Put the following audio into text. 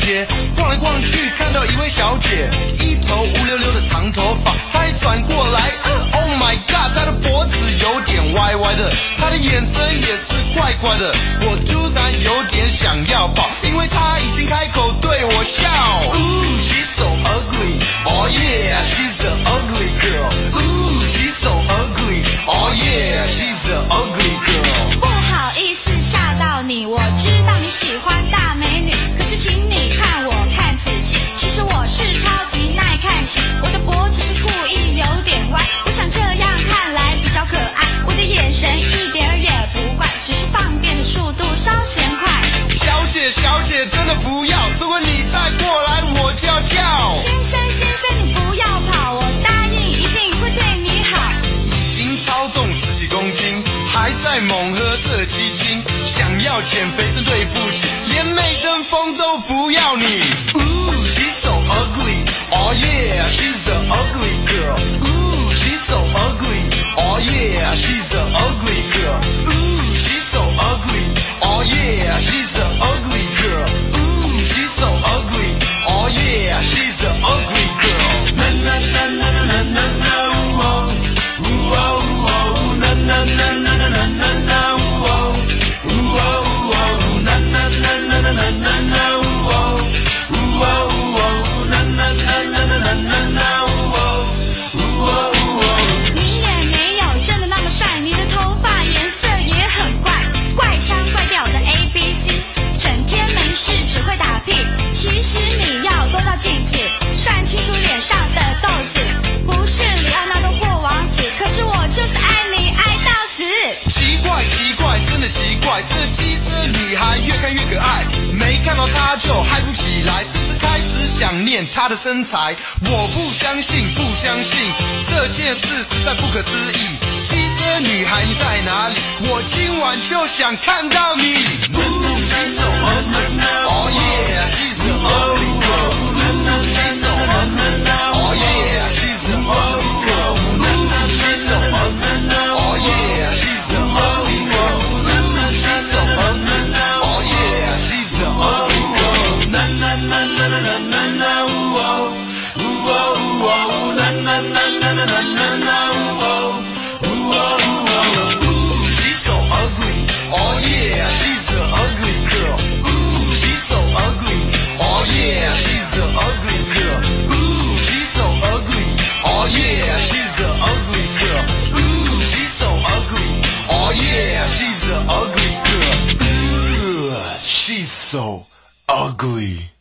街，逛来逛去，看到一位小姐，一头乌溜溜的长头发，她一转过来，Oh my god， 她的脖子有点歪歪的，她的眼神也是怪怪的，我突然有点想要抱，因为她已经开口对我笑。Ooh, she's so ugly, oh yeah, she's an ugly girl. Ooh, she's so ugly, oh yeah, she's an ugly girl. 不好意思吓到你，我知道你喜欢大美女，可是请你看我看仔细，其实我是超级耐看型，我的脖子是故意有点歪，我想这样看来比较可爱，我的眼神一点儿也不怪，只是放电的速度稍嫌快。 小姐小姐真的不要，如果你再过来我就要叫。 先生先生你不要跑，我答应一定会对你好。 已经超重10几公斤，还在猛喝这鸡精，想要减肥真对不起，连美登峰都不要你。Ooh, she's so ugly, oh yeah, she's an ugly girl. Ooh, she's so ugly, oh yeah, she's an ugly girl. Ooh, she's so ugly, oh yeah, she's an ugly girl. Ooh, she's so ugly, oh yeah, she's an ugly girl. Na na na na na na na, ooh oh, ooh oh, ooh oh, na na na na na na na na, ooh oh, ooh oh, ooh oh, na na na na na na na na, ooh oh, ooh oh, ooh oh, na na na na na na na na, ooh oh, ooh oh, ooh oh. 你也没有真的那么帅，你的头发颜色也很怪，怪腔怪调的 ABC， 整天没事只会打屁。其实你要多照镜子，算清楚脸上的痘子，不是里奥纳多或王子，可是我就是爱你爱到死。 奇怪奇怪，真的奇怪，这机智女孩越看越可爱，没看到她就嗨不起来，甚至开始想念她的身材。我不相信，不相信，这件事实在不可思议。机智女孩你在哪里？我今晚就想看到你。Ooh, she's so ugly, oh yeah, she's an ugly girl. Ooh, she's so ugly, oh yeah, she's an ugly girl. Ooh, she's so ugly, oh yeah, she's an ugly girl. Ooh, she's so ugly, oh yeah, she's an ugly girl. Na na na na na na na, ooh oh, ooh oh, ooh oh, na na na na na na na na, ooh oh, ooh oh, ooh oh. Ooh, she's so ugly, oh yeah, she's an ugly girl. Ooh, she's so ugly, oh yeah, she's an ugly girl. Ooh, she's so ugly, oh yeah, she's an ugly girl. Ooh, she's so ugly, oh yeah, she's an ugly girl. Ooh, she's so ugly.